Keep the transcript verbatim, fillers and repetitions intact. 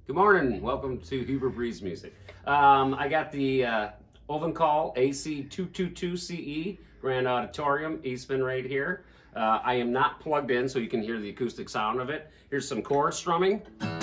Good morning. Welcome to Huber Breeze Music. Um, I got the uh, oven call A C two twenty-two C E Grand Auditorium Eastman right here. Uh, I am not plugged in so you can hear the acoustic sound of it. Here's some chord strumming.